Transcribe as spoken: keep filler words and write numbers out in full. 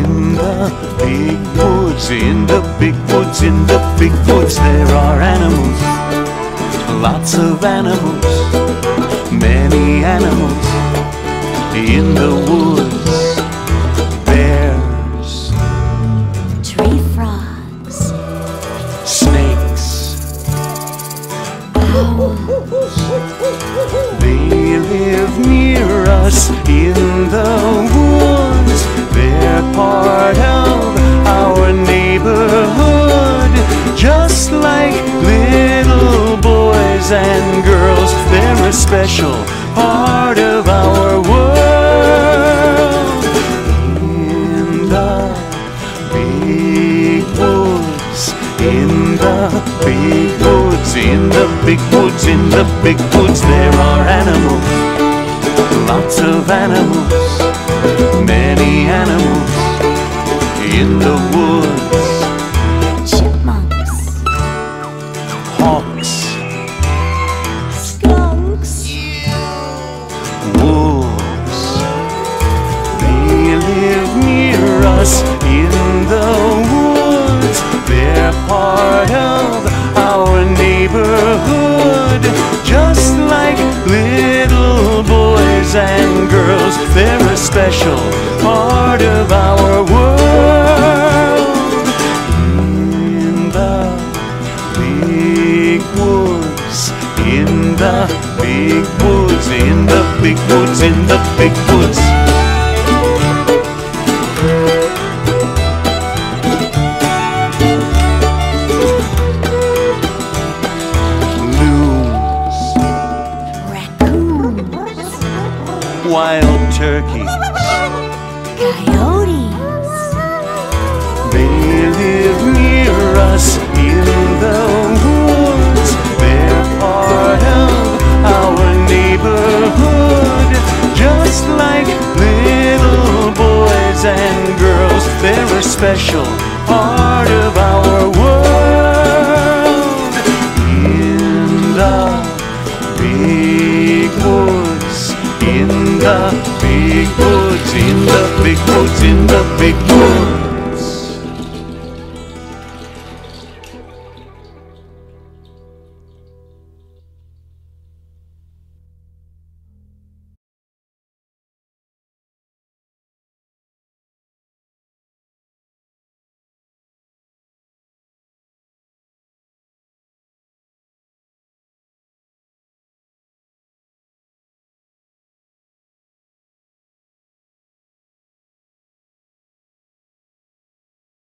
In the big woods, in the big woods, in the big woods, there are animals, lots of animals, many animals. In the woods, bears, tree frogs, snakes, owls. They live near us in the woods. They're part of our neighborhood. Just like little boys and girls, they're a special part of our world. In the big woods, in the big woods, in the big woods, in the big woods, there are animals, lots of animals, many animals. In the woods, Chipmunks, hawks, skunks, wolves. They live near us in the woods. They're part of our neighborhood. Just like little boys and girls, they're a special part of our world. In the big woods, in the big woods, in the big woods, in the big woods. Loons, raccoons, wild turkeys, coyotes. they live near us in the woods. They're part of our neighborhood. Just like little boys and girls, they're a special part of our world. In the big woods, in the big woods, in the big woods, in the big woods.